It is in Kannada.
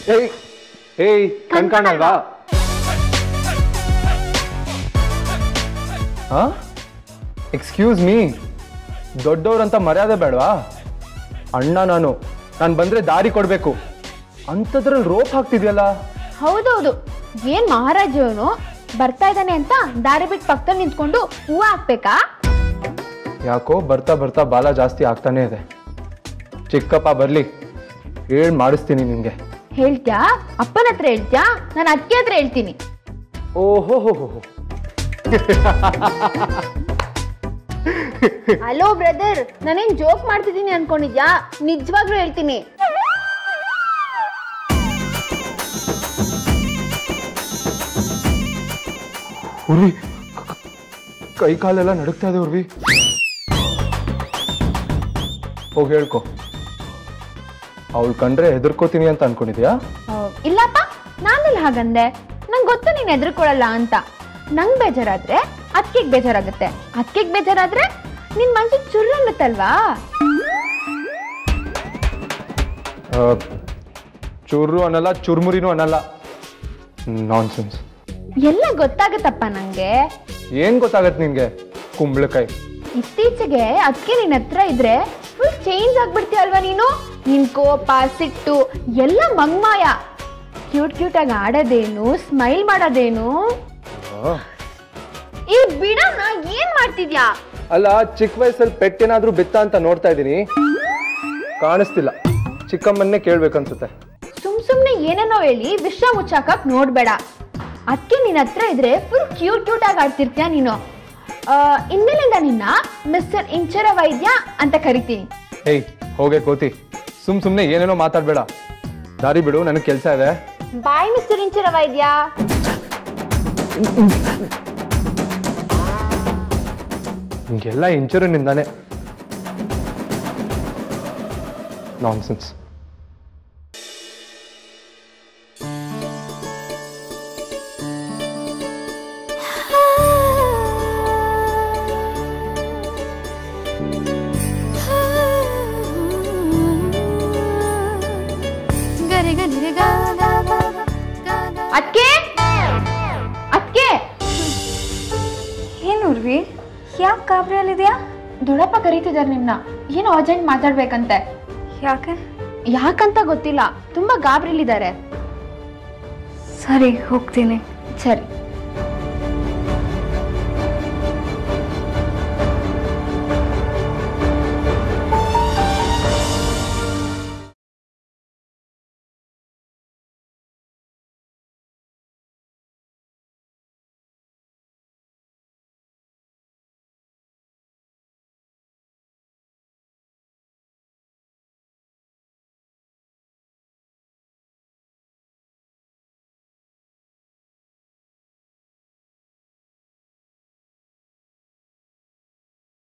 ಏಯ್ ಏಯ್ ಕಣ್ ಕಾಣಲ್ವಾ? ಎಕ್ಸ್ಕ್ಯೂಸ್ ಮೀ, ದೊಡ್ಡವ್ರಂತ ಮರ್ಯಾದೆ ಬೇಡವಾ? ಅಣ್ಣ ನಾನು ಬಂದ್ರೆ ದಾರಿ ಕೊಡ್ಬೇಕು ಅಂತದ್ರಲ್ಲಿ ರೋಪ್ ಹಾಕ್ತಿದ್ಯಲ್ಲ. ಹೌದೌದು, ಏನ್ ಮಹಾರಾಜವನು ಬರ್ತಾ ಇದ್ದಾನೆ ಅಂತ ದಾರಿ ಬಿಟ್ಟು ಪಕ್ಕದಲ್ಲಿ ನಿಂತ್ಕೊಂಡು ಹೂವು ಹಾಕ್ಬೇಕಾ? ಯಾಕೋ ಬರ್ತಾ ಬರ್ತಾ ಬಾಲ ಜಾಸ್ತಿ ಆಗ್ತಾನೆ ಇದೆ. ಚಿಕ್ಕಪ್ಪ ಬರ್ಲಿ, ಹೇಳ್ ಮಾಡಿಸ್ತೀನಿ ನಿಮ್ಗೆ. ಹೇಳ್ತ್ಯಾ? ಅಪ್ಪನ ಹತ್ರ ಹೇಳ್ತ್ಯಾ? ನಾನು ಅಕ್ಕೆ ಹತ್ರ ಹೇಳ್ತೀನಿ. ಓಹೋ ಹೋ. ಹಲೋ ಬ್ರದರ್, ನಾನೇನ್ ಜೋಕ್ ಮಾಡ್ತಿದ್ದೀನಿ ಅನ್ಕೊಂಡಿದ್ಯಾ? ನಿಜವಾಗ್ಲೂ ಹೇಳ್ತೀನಿ. ಉರ್ವಿ, ಕೈ ಕಾಲೆಲ್ಲ ನಡುಕ್ತಾ ಇದೆ ಉರ್ವಿ. ಹೋಗಿ ಹೇಳ್ಕೊ. ಅವಳು ಕಂಡ್ರೆ ಹೆದರ್ಕೋತೀನಿ ಅಂತ ಅನ್ಕೊಂಡಿದ್ಯಾ? ಇಲ್ಲಪ್ಪ, ನಾನೆಲ್ಲ ಹಾಗಂದೆ. ನಂಗೆ ಗೊತ್ತು ನೀನ್ ಹೆದರ್ಕೊಳಲ್ಲ ಅಂತ. ನಂಗ್ ಬೇಜಾರಾದ್ರೆ ಅಕ್ಕಿಗೆ ಬೇಜಾರಾಗುತ್ತೆ, ಅಕ್ಕಿಗೆ ಬೇಜಾರಾದ್ರೆ ನಿನ್ ಮನ್ಸು ಚುರ್ರನ್ನುತ್ತಲ್ವಾ? ಚುರ್ರು ಅನ್ನಲ್ಲ, ಚುರ್ಮುರಿನೂ ಅನ್ನಲ್ಲ. ನಾನ್ಸೆನ್ಸ್. ಎಲ್ಲ ಗೊತ್ತಾಗತ್ತಪ್ಪ ನಂಗೆ. ಏನ್ ಗೊತ್ತಾಗತ್ ನಿನ್ಗೆ? ಕುಂಬಳಕಾಯಿ. ಇತ್ತೀಚೆಗೆ ಅದಕ್ಕೆ ನಿನ್ ಹತ್ರ ಇದ್ರೆ ಫುಲ್ ಚೇಂಜ್ ಆಗ್ಬಿಡ್ತೀಯಲ್ವಾ ನೀನು? ನಿನ್ ಕೋಪ, ಸಿಟ್ಟು ಎಲ್ಲ ಮಂಗ್ಮಾಯ. ಕ್ಯೂಟ್ ಆಗಿ ಆಡೋದೇನು, ಸ್ಮೈಲ್ ಮಾಡೋದೇನು? ಈ ಬಿಡನ್ನ ಏನ್ ಮಾಡ್ತಿದ್ಯಾ? ಅಲ್ಲ, ಚಿಕ್ಕ ವಯಸ್ಸಲ್ಲಿ ಪೆಟ್ಟೇನಾದ್ರೂ ಬಿತ್ತ ಅಂತ ನೋಡ್ತಾ ಇದೀನಿ, ಕಾಣಿಸ್ತಿಲ್ಲ. ಚಿಕ್ಕಮ್ಮನ್ನೇ ಕೇಳ್ಬೇಕನ್ಸುತ್ತೆ. ಸುಮ್ನೆ ಏನೇನೋ ಹೇಳಿ ವಿಷ ಮುಚ್ಚಾಕಕ್ ನೋಡ್ಬೇಡ. ಅದಕ್ಕೆ ನಿನ್ ಹತ್ರ ಇದ್ರೆ ಫುಲ್ ಕ್ಯೂಟ್ ಆಗಿ ಆಡ್ತಿರ್ತೀಯ ನೀನು. ಇನ್ಮೇಲಿಂದ ನಿನ್ನ ಮಿಸ್ಟರ್ ಇಂಚರ ವೈದ್ಯ ಅಂತ ಕರಿತೀನಿ. ಹೇಯ್, ಹೋಗೆ ಕೋತಿ, ಸುಮ್ನೆ ಏನೇನೋ ಮಾತಾಡ್ಬೇಡ. ದಾರಿ ಬಿಡು, ನನಗೆ ಕೆಲಸ ಇದೆ. ಬಾಯ್ ಮಿಸ್ಟರ್ ಇಂಚರ ವೈದ್ಯ. ನಿಂಗೆಲ್ಲ ಇಂಚೂರಿನಿಂದಾನೆ. ನಾನ್ಸೆನ್ಸ್. ಅದ್ಕೆ ಏನೂರ್ವಿ, ಯಾಕೆ ಗಾಬರಿಯಲ್ಲಿದೆಯಾ? ದೊಡ್ಡಪ್ಪ ಕರೀತಿದಾರೆ ನಿಮ್ನ, ಏನೋ ಅರ್ಜೆಂಟ್ ಮಾತಾಡ್ಬೇಕಂತೆ. ಯಾಕಂತ ಗೊತ್ತಿಲ್ಲ, ತುಂಬಾ ಗಾಬರಿಲಿದ್ದಾರೆ. ಸರಿ, ಹೋಗ್ತೀನಿ. ಸರಿ.